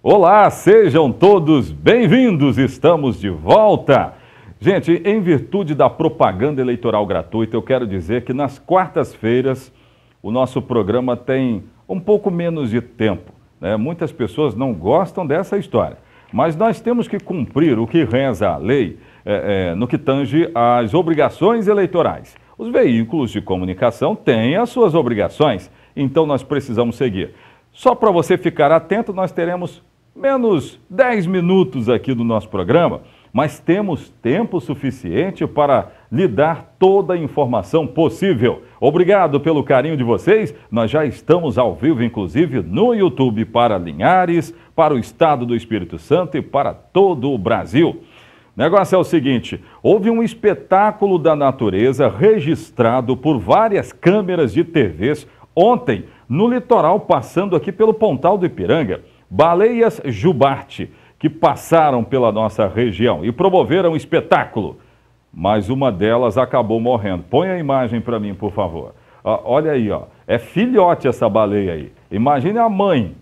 Olá, sejam todos bem-vindos, estamos de volta. Gente, em virtude da propaganda eleitoral gratuita, eu quero dizer que nas quartas-feiras o nosso programa tem um pouco menos de tempo, né? Muitas pessoas não gostam dessa história, mas nós temos que cumprir o que reza a lei no que tange às obrigações eleitorais. Os veículos de comunicação têm as suas obrigações, então nós precisamos seguir. Só para você ficar atento, nós teremos menos 10 minutos aqui do nosso programa, mas temos tempo suficiente para lhe dar toda a informação possível. Obrigado pelo carinho de vocês. Nós já estamos ao vivo, inclusive, no YouTube para Linhares, para o estado do Espírito Santo e para todo o Brasil. O negócio é o seguinte, houve um espetáculo da natureza registrado por várias câmeras de TVs ontem no litoral, passando aqui pelo Pontal do Ipiranga. Baleias jubarte que passaram pela nossa região e promoveram um espetáculo, mas uma delas acabou morrendo. Põe a imagem para mim, por favor. Olha aí, ó. É filhote essa baleia aí. Imagine a mãe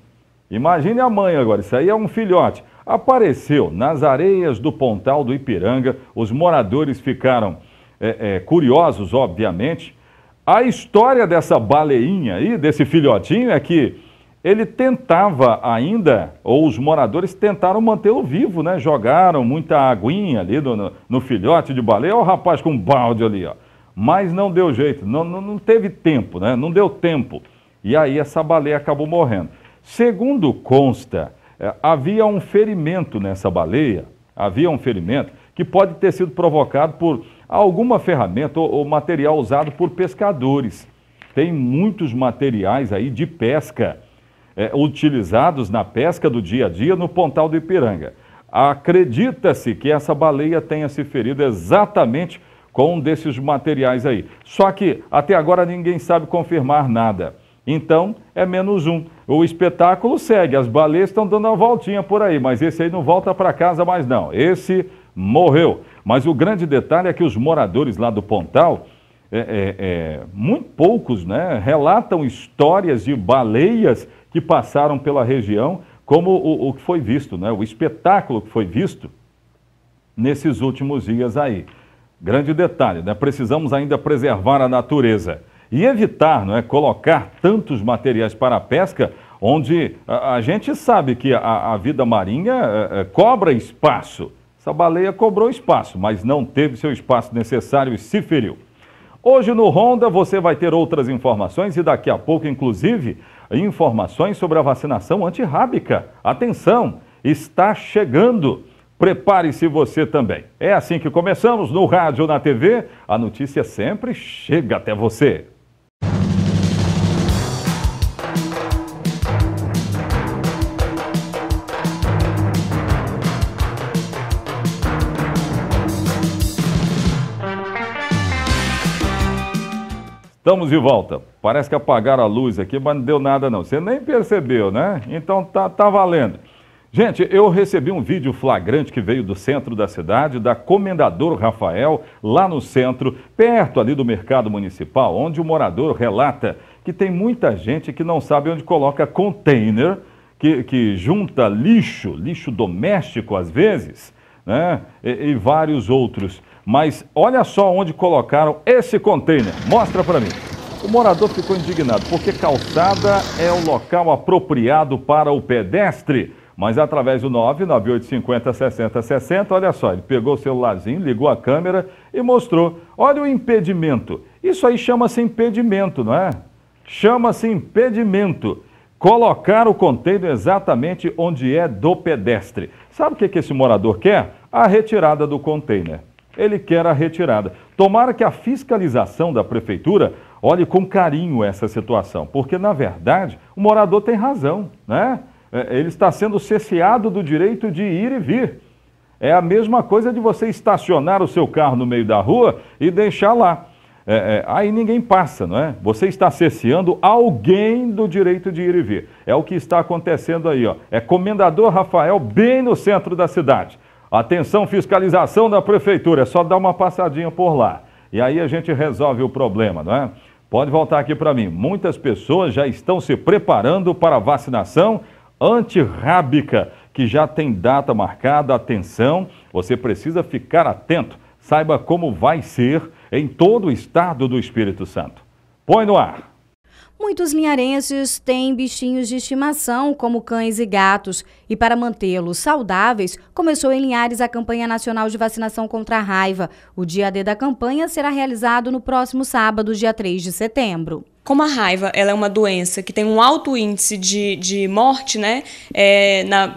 agora, isso aí é um filhote. Apareceu nas areias do Pontal do Ipiranga, os moradores ficaram curiosos, obviamente. A história dessa baleinha aí, desse filhotinho, é que ele tentava ainda, ou os moradores tentaram mantê-lo vivo, né? Jogaram muita aguinha ali no filhote de baleia. Olha o rapaz com um balde ali, ó. Mas não deu jeito, não teve tempo, né? Não deu tempo. E aí essa baleia acabou morrendo. Segundo consta, havia um ferimento nessa baleia, havia um ferimento que pode ter sido provocado por alguma ferramenta ou material usado por pescadores. Tem muitos materiais aí de pesca utilizados na pesca do dia a dia no Pontal do Ipiranga. Acredita-se que essa baleia tenha se ferido exatamente com um desses materiais aí. Só que até agora ninguém sabe confirmar nada. Então é menos um. O espetáculo segue, as baleias estão dando uma voltinha por aí, mas esse aí não volta para casa mais não. Esse morreu. Mas o grande detalhe é que os moradores lá do Pontal, muito poucos, né, relatam histórias de baleias que passaram pela região, como o que foi visto, né? O espetáculo que foi visto nesses últimos dias aí. Grande detalhe, né? Precisamos ainda preservar a natureza e evitar, não é, colocar tantos materiais para a pesca, onde a gente sabe que a vida marinha cobra espaço. Essa baleia cobrou espaço, mas não teve seu espaço necessário e se feriu. Hoje no Ronda você vai ter outras informações e daqui a pouco, inclusive, informações sobre a vacinação antirrábica. Atenção, está chegando. Prepare-se você também. É assim que começamos no rádio ou na TV. A notícia sempre chega até você. Estamos de volta. Parece que apagaram a luz aqui, mas não deu nada não. Você nem percebeu, né? Então tá valendo. Gente, eu recebi um vídeo flagrante que veio do centro da cidade, da Comendador Rafael, lá no centro, perto ali do mercado municipal, onde o morador relata que tem muita gente que não sabe onde coloca container, que junta lixo doméstico às vezes, né? E vários outros. Mas olha só onde colocaram esse container. Mostra para mim. O morador ficou indignado, porque calçada é o local apropriado para o pedestre. Mas através do 99850-6060, olha só, ele pegou o celularzinho, ligou a câmera e mostrou. Olha o impedimento. Isso aí chama-se impedimento, não é? Chama-se impedimento. Colocar o container exatamente onde é do pedestre. Sabe o que esse morador quer? A retirada do container. Ele quer a retirada. Tomara que a fiscalização da prefeitura olhe com carinho essa situação, porque, na verdade, o morador tem razão, né? Ele está sendo cerceado do direito de ir e vir. É a mesma coisa de você estacionar o seu carro no meio da rua e deixar lá. Aí ninguém passa, não é? Você está cerceando alguém do direito de ir e vir. É o que está acontecendo aí, ó. É Comendador Rafael, bem no centro da cidade. Atenção, fiscalização da prefeitura, é só dar uma passadinha por lá. E aí a gente resolve o problema, não é? Pode voltar aqui para mim. Muitas pessoas já estão se preparando para a vacinação antirrábica, que já tem data marcada. Atenção, você precisa ficar atento. Saiba como vai ser em todo o estado do Espírito Santo. Põe no ar. Muitos linharenses têm bichinhos de estimação, como cães e gatos, e para mantê-los saudáveis, começou em Linhares a campanha nacional de vacinação contra a raiva. O dia D da campanha será realizado no próximo sábado, dia 3 de setembro. Como a raiva ela é uma doença que tem um alto índice de morte, né? Na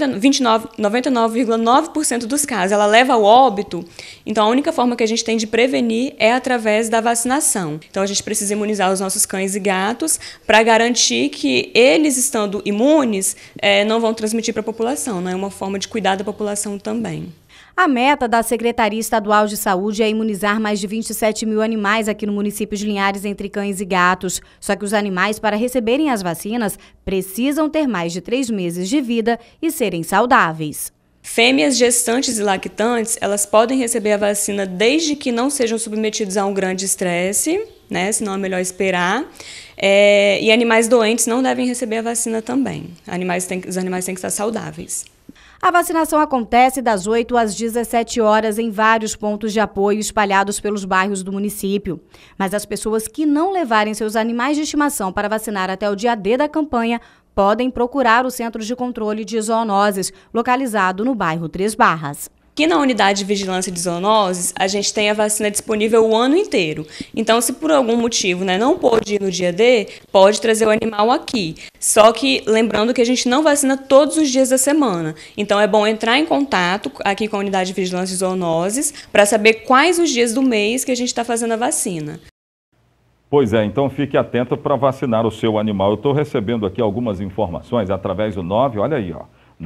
99,9% dos casos, ela leva ao óbito. Então, a única forma que a gente tem de prevenir é através da vacinação. Então, a gente precisa imunizar os nossos cães e gatos para garantir que eles, estando imunes, não vão transmitir para a população. Né? É uma forma de cuidar da população também. A meta da Secretaria Estadual de Saúde é imunizar mais de 27 mil animais aqui no município de Linhares, entre cães e gatos. Só que os animais, para receberem as vacinas, precisam ter mais de 3 meses de vida e serem saudáveis. Fêmeas gestantes e lactantes, elas podem receber a vacina desde que não sejam submetidos a um grande estresse, né? Senão é melhor esperar. E animais doentes não devem receber a vacina também. Os animais têm que estar saudáveis. A vacinação acontece das 8 às 17 horas em vários pontos de apoio espalhados pelos bairros do município. Mas as pessoas que não levarem seus animais de estimação para vacinar até o dia D da campanha podem procurar o Centro de Controle de Zoonoses, localizado no bairro Três Barras. Aqui na unidade de vigilância de zoonoses, a gente tem a vacina disponível o ano inteiro. Então, se por algum motivo não pôde ir no dia D, pode trazer o animal aqui. Só que, lembrando que a gente não vacina todos os dias da semana. Então, é bom entrar em contato aqui com a unidade de vigilância de zoonoses para saber quais os dias do mês que a gente está fazendo a vacina. Pois é, então fique atento para vacinar o seu animal. Eu estou recebendo aqui algumas informações através do 9, olha aí, ó.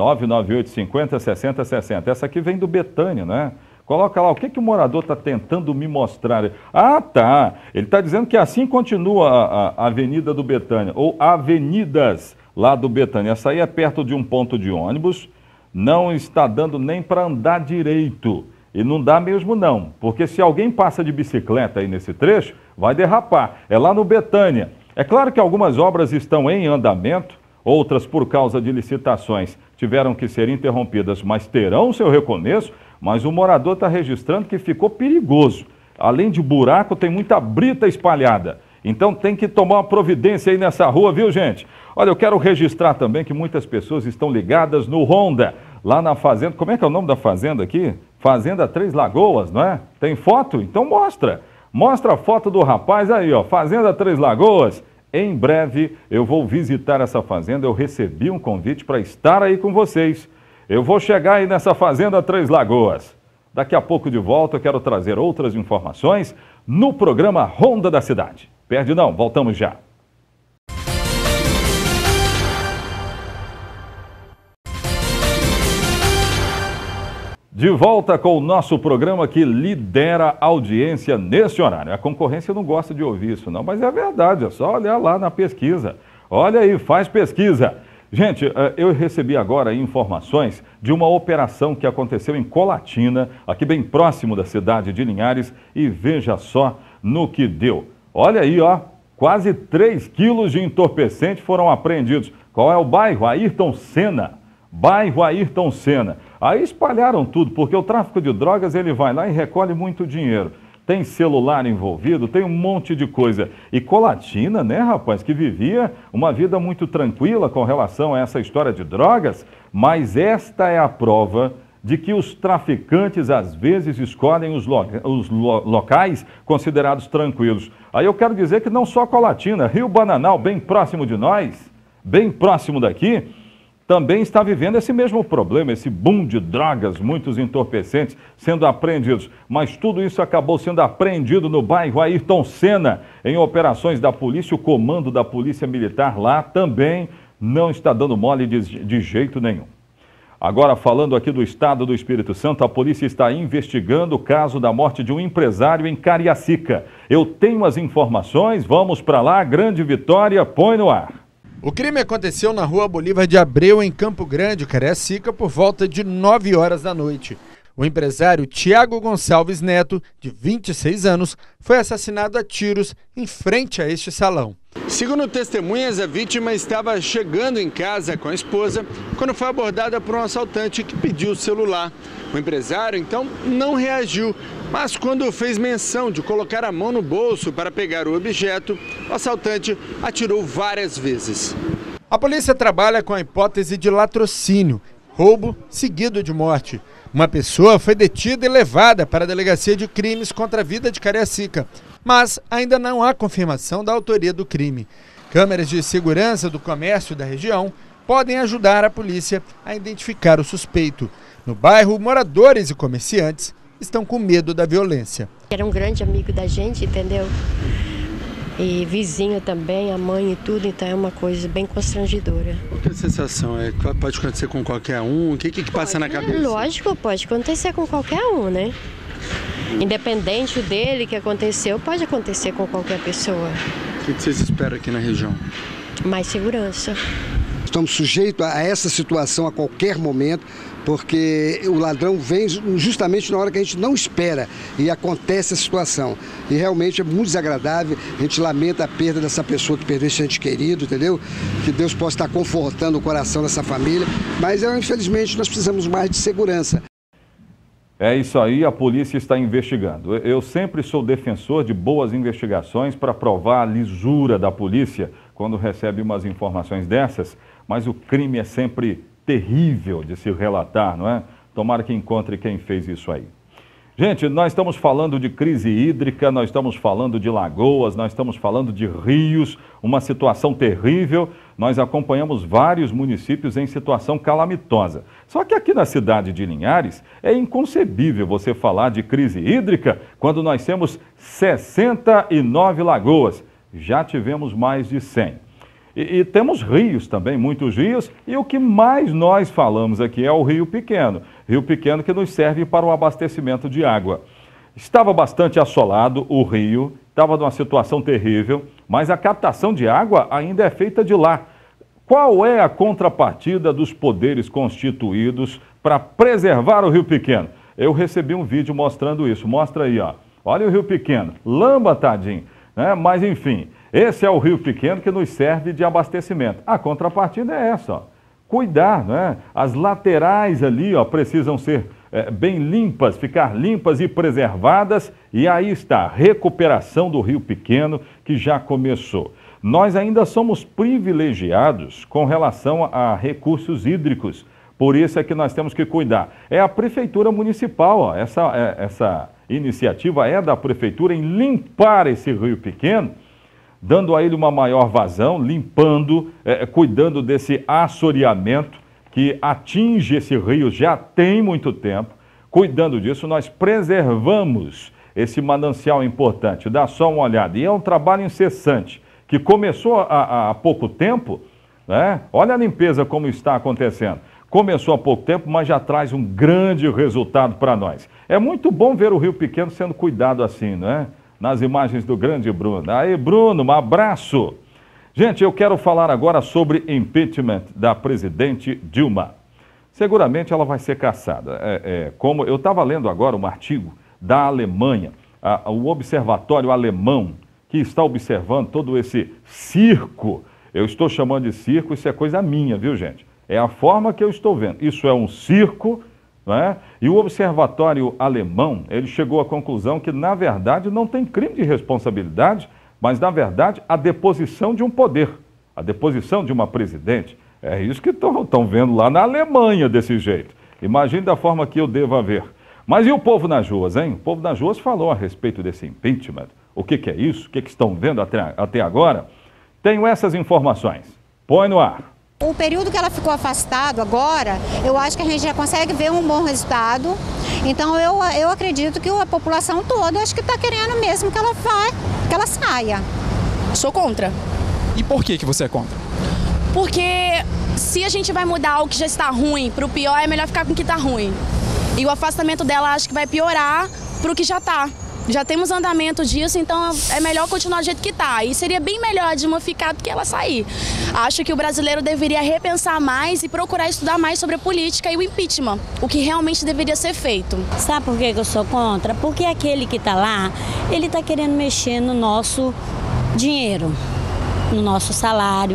998-50-60-60. Essa aqui vem do Betânia, né? Coloca lá, o que o morador está tentando me mostrar? Ah, tá. Ele está dizendo que assim continua a Avenida do Betânia, ou avenidas lá do Betânia. Essa aí é perto de um ponto de ônibus, não está dando nem para andar direito. E não dá mesmo não, porque se alguém passa de bicicleta aí nesse trecho, vai derrapar. É lá no Betânia. É claro que algumas obras estão em andamento, outras, por causa de licitações, tiveram que ser interrompidas, mas terão seu recomeço. Mas o morador está registrando que ficou perigoso. Além de buraco, tem muita brita espalhada. Então tem que tomar uma providência aí nessa rua, viu, gente? Olha, eu quero registrar também que muitas pessoas estão ligadas no Honda, lá na fazenda. Como é que é o nome da fazenda aqui? Fazenda Três Lagoas, não é? Tem foto? Então mostra. Mostra a foto do rapaz aí, ó. Fazenda Três Lagoas. Em breve eu vou visitar essa fazenda. Eu recebi um convite para estar aí com vocês. Eu vou chegar aí nessa Fazenda Três Lagoas. Daqui a pouco de volta eu quero trazer outras informações no programa Ronda da Cidade. Perde não, voltamos já. De volta com o nosso programa que lidera a audiência nesse horário. A concorrência não gosta de ouvir isso não, mas é verdade, é só olhar lá na pesquisa. Olha aí, faz pesquisa. Gente, eu recebi agora informações de uma operação que aconteceu em Colatina, aqui bem próximo da cidade de Linhares, e veja só no que deu. Olha aí, ó, quase 3 quilos de entorpecente foram apreendidos. Qual é o bairro? Ayrton Senna. Bairro Ayrton Senna. Aí espalharam tudo, porque o tráfico de drogas, ele vai lá e recolhe muito dinheiro. Tem celular envolvido, tem um monte de coisa. E Colatina, né, rapaz, que vivia uma vida muito tranquila com relação a essa história de drogas, mas esta é a prova de que os traficantes, às vezes, escolhem os locais considerados tranquilos. Aí eu quero dizer que não só Colatina, Rio Bananal, bem próximo de nós, bem próximo daqui, também está vivendo esse mesmo problema, esse boom de drogas, muitos entorpecentes sendo apreendidos. Mas tudo isso acabou sendo apreendido no bairro Ayrton Senna, em operações da polícia. O comando da Polícia Militar lá também não está dando mole de jeito nenhum. Agora, falando aqui do estado do Espírito Santo, a polícia está investigando o caso da morte de um empresário em Cariacica. Eu tenho as informações, vamos para lá, Grande Vitória, põe no ar. O crime aconteceu na rua Bolívar de Abreu, em Campo Grande, Cariacica, por volta de 9 horas da noite. O empresário Tiago Gonçalves Neto, de 26 anos, foi assassinado a tiros em frente a este salão. Segundo testemunhas, a vítima estava chegando em casa com a esposa quando foi abordada por um assaltante que pediu o celular. O empresário, então, não reagiu, mas quando fez menção de colocar a mão no bolso para pegar o objeto, o assaltante atirou várias vezes. A polícia trabalha com a hipótese de latrocínio, roubo seguido de morte. Uma pessoa foi detida e levada para a Delegacia de Crimes contra a Vida de Cariacica, mas ainda não há confirmação da autoria do crime. Câmeras de segurança do comércio da região podem ajudar a polícia a identificar o suspeito. No bairro, moradores e comerciantes estão com medo da violência. Era um grande amigo da gente, entendeu? E vizinho também, a mãe e tudo, então é uma coisa bem constrangedora. Qual que é a sensação? Pode acontecer com qualquer um? O que passa na cabeça? Lógico, pode acontecer com qualquer um, né? Independente dele que aconteceu, pode acontecer com qualquer pessoa. O que vocês esperam aqui na região? Mais segurança. Estamos sujeitos a essa situação a qualquer momento, porque o ladrão vem justamente na hora que a gente não espera e acontece a situação. E realmente é muito desagradável, a gente lamenta a perda dessa pessoa que perdeu esse ente querido, entendeu? Que Deus possa estar confortando o coração dessa família, mas infelizmente nós precisamos mais de segurança. É isso aí, a polícia está investigando. Eu sempre sou defensor de boas investigações para provar a lisura da polícia quando recebe umas informações dessas, mas o crime é sempre terrível de se relatar, não é? Tomara que encontre quem fez isso aí. Gente, nós estamos falando de crise hídrica, nós estamos falando de lagoas, nós estamos falando de rios, uma situação terrível. Nós acompanhamos vários municípios em situação calamitosa. Só que aqui na cidade de Linhares é inconcebível você falar de crise hídrica quando nós temos 69 lagoas. Já tivemos mais de 100. E temos rios também, muitos rios, e o que mais nós falamos aqui é o Rio Pequeno. Rio Pequeno que nos serve para o abastecimento de água. Estava bastante assolado o rio, estava numa situação terrível, mas a captação de água ainda é feita de lá. Qual é a contrapartida dos poderes constituídos para preservar o Rio Pequeno? Eu recebi um vídeo mostrando isso, mostra aí, ó. Olha o Rio Pequeno, lamba, tadinho, né? Mas enfim... Esse é o Rio Pequeno que nos serve de abastecimento. A contrapartida é essa, ó. Cuidar, né? As laterais ali, ó, precisam ser bem limpas, ficar limpas e preservadas. E aí está a recuperação do Rio Pequeno que já começou. Nós ainda somos privilegiados com relação a recursos hídricos. Por isso é que nós temos que cuidar. É a Prefeitura Municipal, ó. Essa iniciativa é da Prefeitura em limpar esse Rio Pequeno, dando a ele uma maior vazão, limpando, cuidando desse assoreamento que atinge esse rio já tem muito tempo. Cuidando disso, nós preservamos esse manancial importante. Dá só uma olhada. E é um trabalho incessante, que começou há pouco tempo, né? Olha a limpeza como está acontecendo. Começou há pouco tempo, mas já traz um grande resultado para nós. É muito bom ver o Rio Pequeno sendo cuidado assim, não é? Nas imagens do grande Bruno. Aí, Bruno, um abraço. Gente, eu quero falar agora sobre impeachment da presidente Dilma. Seguramente ela vai ser cassada. Como eu estava lendo agora um artigo da Alemanha, o observatório alemão, que está observando todo esse circo. Eu estou chamando de circo, isso é coisa minha, viu, gente? É a forma que eu estou vendo. Isso é um circo. Não é? E o observatório alemão, ele chegou à conclusão que, na verdade, não tem crime de responsabilidade, mas, na verdade, a deposição de um poder, a deposição de uma presidente. É isso que estão vendo lá na Alemanha desse jeito. Imagine da forma que eu devo ver. Mas e o povo nas ruas, hein? O povo nas ruas falou a respeito desse impeachment. O que é isso? O que estão vendo até agora? Tenho essas informações. Põe no ar. O período que ela ficou afastada agora, eu acho que a gente já consegue ver um bom resultado. Então eu acredito que a população toda acho que está querendo mesmo que ela saia. Sou contra. E por que você é contra? Porque se a gente vai mudar o que já está ruim para o pior, é melhor ficar com o que está ruim. E o afastamento dela acho que vai piorar para o que já está. Já temos andamento disso, então é melhor continuar do jeito que está. E seria bem melhor a Dilma ficar do que ela sair. Acho que o brasileiro deveria repensar mais e procurar estudar mais sobre a política e o impeachment, o que realmente deveria ser feito. Sabe por que eu sou contra? Porque aquele que está lá, ele está querendo mexer no nosso dinheiro, no nosso salário,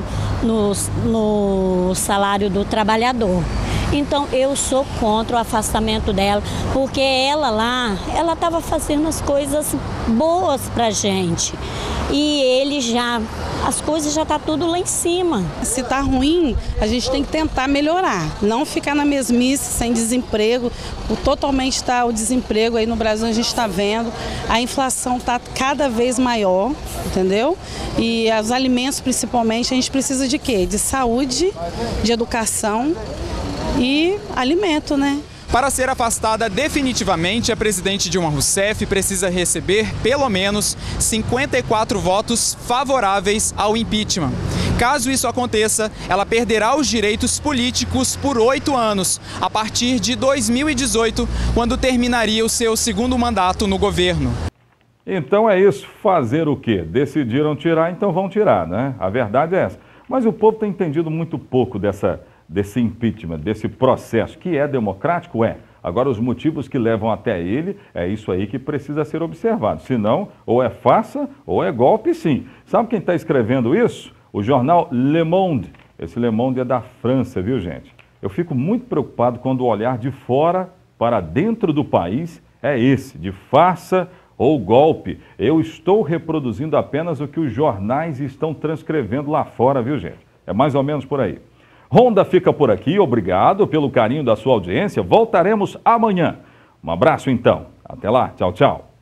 no salário do trabalhador. Então eu sou contra o afastamento dela, porque ela lá, ela estava fazendo as coisas boas pra gente. E ele já, as coisas já tá tudo lá em cima. Se tá ruim, a gente tem que tentar melhorar, não ficar na mesmice, sem desemprego. Totalmente tá o desemprego aí no Brasil, a gente está vendo. A inflação tá cada vez maior, entendeu? E os alimentos principalmente, a gente precisa de quê? De saúde, de educação e alimento, né? Para ser afastada definitivamente, a presidente Dilma Rousseff precisa receber pelo menos 54 votos favoráveis ao impeachment. Caso isso aconteça, ela perderá os direitos políticos por 8 anos, a partir de 2018, quando terminaria o seu segundo mandato no governo. Então é isso, fazer o quê? Decidiram tirar, então vão tirar, né? A verdade é essa. Mas o povo tem entendido muito pouco desse impeachment, desse processo, que é democrático, é. Agora, os motivos que levam até ele, é isso aí que precisa ser observado. Senão, ou é farsa, ou é golpe, sim. Sabe quem está escrevendo isso? O jornal Le Monde. Esse Le Monde é da França, viu, gente? Eu fico muito preocupado quando o olhar de fora para dentro do país é esse, de farsa ou golpe. Eu estou reproduzindo apenas o que os jornais estão transcrevendo lá fora, viu, gente? É mais ou menos por aí. Ronda fica por aqui, obrigado pelo carinho da sua audiência. Voltaremos amanhã. Um abraço então. Até lá, tchau, tchau.